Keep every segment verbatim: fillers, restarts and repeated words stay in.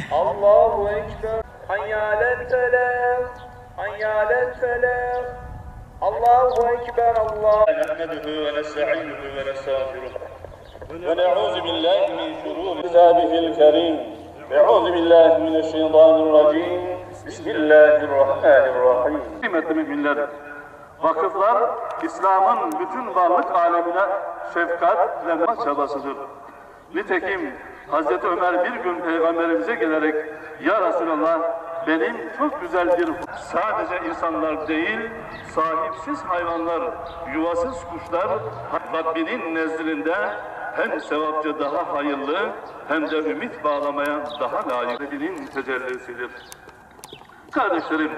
Allahu Ekber. Hayyâlen felâh. Hayyâlen felâh. Allahu Ekber. Allah. Nehmeduhu ve nestainuhu ve nestağfiruh. Ve na'ûzu billahi min şurûri kitâbihil kerîm. Ve eûzu billahi mineşşeytanirracîm. Bismillahirrahmanirrahim. Kıymetli müminler, vakıflar İslam'ın bütün varlık alemine şefkat ve çabasıdır. Nitekim Hazreti Ömer bir gün Peygamberimize gelerek "Ya Resulallah, benim çok güzel bir sadece insanlar değil, sahipsiz hayvanlar, yuvasız kuşlar Rabbinin nezdinde hem sevapça daha hayırlı hem de ümit bağlamaya daha layıkının tecellisidir." Kardeşlerim,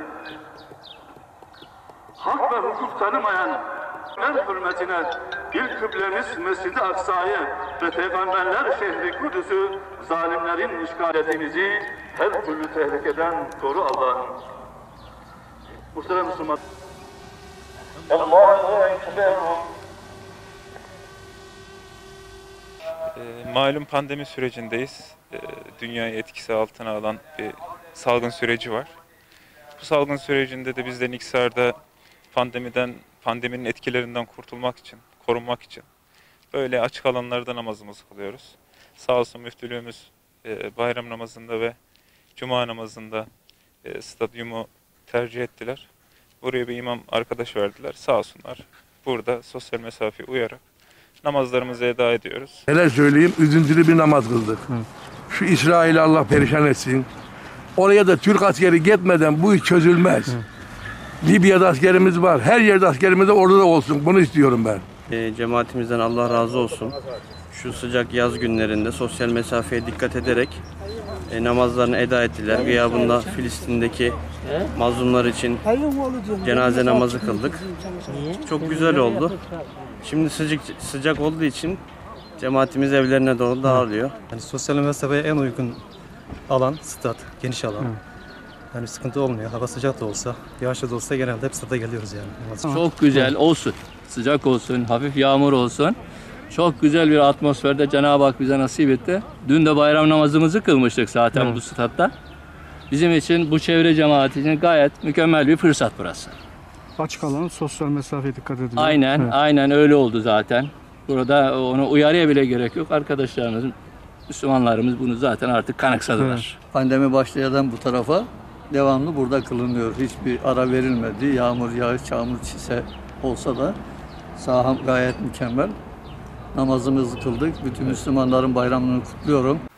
hak ve hukuk tanımayan el hürmetine ilk kıblemiz Mescid-i Aksa'yı ve Peygamberler şehri Kudüs'ü zalimlerin işgaletimizi her türlü tehlikeden koru Allah'ım. Muhterem Müslüman. Allahu Ekber. E, malum pandemi sürecindeyiz. E, dünyayı etkisi altına alan bir salgın süreci var. Bu salgın sürecinde de biz de Niksar'da pandemiden, pandeminin etkilerinden kurtulmak için, korunmak için böyle açık alanlarda namazımızı kılıyoruz. Sağ olsun müftülüğümüz e, bayram namazında ve cuma namazında e, stadyumu tercih ettiler. Buraya bir imam arkadaş verdiler. Sağ olsunlar. Burada sosyal mesafeye uyarak namazlarımızı eda ediyoruz. Hele söyleyeyim, üzüntülü bir namaz kıldık. Hı. Şu İsrail'i Allah perişan etsin. Oraya da Türk askeri gitmeden bu iş çözülmez. Hı. Libya'da askerimiz var. Her yerde askerimiz de orada da olsun. Bunu istiyorum ben. E, cemaatimizden Allah razı olsun. Şu sıcak yaz günlerinde sosyal mesafeye dikkat ederek e, namazlarını eda ettiler. Gıyabında Filistin'deki mazlumlar için cenaze namazı kıldık. Çok güzel oldu. Şimdi sıcak sıcak olduğu için cemaatimiz evlerine doğru dağılıyor. Yani sosyal mesafeye en uygun alan stat, geniş alan. Hı. Yani sıkıntı olmuyor. Hava sıcak da olsa, yağışlı da olsa genelde hep stada geliyoruz yani. Çok güzel olsun. Sıcak olsun, hafif yağmur olsun. Çok güzel bir atmosferde Cenab-ı Hak bize nasip etti. Dün de bayram namazımızı kılmıştık zaten Hı. bu statta. Bizim için, bu çevre cemaati için gayet mükemmel bir fırsat burası. Açık alan, sosyal mesafeye dikkat ediliyor. Aynen, evet. aynen öyle oldu zaten. Burada onu uyarıya bile gerek yok. Arkadaşlarımız, Müslümanlarımız bunu zaten artık kanıksadılar. Evet. Pandemi başlayan bu tarafa devamlı burada kılınıyor. Hiçbir ara verilmedi. Yağmur, yağış, çamur, çise olsa da saha gayet mükemmel. Namazımızı kıldık. Bütün Müslümanların bayramını kutluyorum.